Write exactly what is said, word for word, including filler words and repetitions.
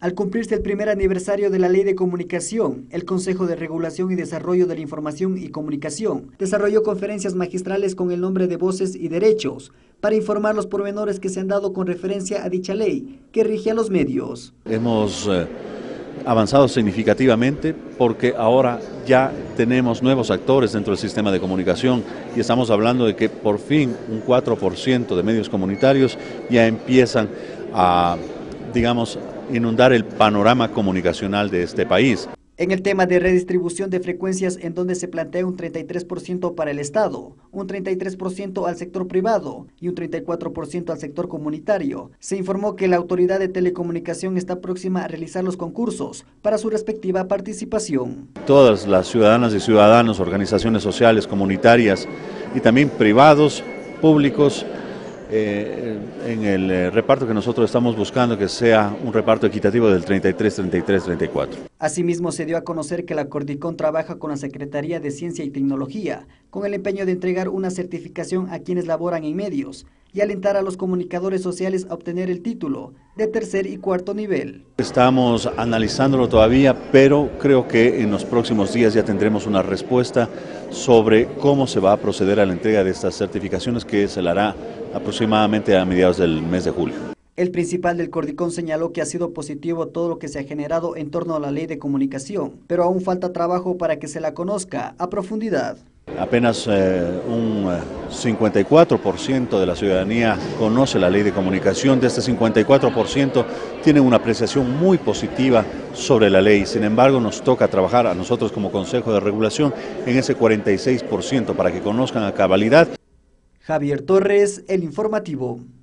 Al cumplirse el primer aniversario de la Ley de Comunicación, el Consejo de Regulación y Desarrollo de la Información y Comunicación desarrolló conferencias magistrales con el nombre de Voces y Derechos para informar los pormenores que se han dado con referencia a dicha ley que rige a los medios. Hemos eh, avanzado significativamente porque ahora ya tenemos nuevos actores dentro del sistema de comunicación y estamos hablando de que por fin un cuatro por ciento de medios comunitarios ya empiezan a, digamos, inundar el panorama comunicacional de este país. En el tema de redistribución de frecuencias, en donde se plantea un treinta y tres por ciento para el Estado, un treinta y tres por ciento al sector privado y un treinta y cuatro por ciento al sector comunitario, se informó que la Autoridad de Telecomunicación está próxima a realizar los concursos para su respectiva participación. Todas las ciudadanas y ciudadanos, organizaciones sociales, comunitarias y también privados, públicos, Eh, en el eh, reparto que nosotros estamos buscando que sea un reparto equitativo del treinta y tres, treinta y tres, treinta y cuatro. Asimismo, se dio a conocer que la Cordicón trabaja con la Secretaría de Ciencia y Tecnología con el empeño de entregar una certificación a quienes laboran en medios y alentar a los comunicadores sociales a obtener el título de tercer y cuarto nivel. Estamos analizándolo todavía, pero creo que en los próximos días ya tendremos una respuesta sobre cómo se va a proceder a la entrega de estas certificaciones, que se la hará aproximadamente a mediados del mes de julio. El principal del Cordicón señaló que ha sido positivo todo lo que se ha generado en torno a la ley de comunicación, pero aún falta trabajo para que se la conozca a profundidad. Apenas eh, un cincuenta y cuatro por ciento de la ciudadanía conoce la ley de comunicación. De este cincuenta y cuatro por ciento tiene una apreciación muy positiva sobre la ley. Sin embargo, nos toca trabajar a nosotros como Consejo de Regulación en ese cuarenta y seis por ciento para que conozcan a cabalidad. Javier Torres, El Informativo.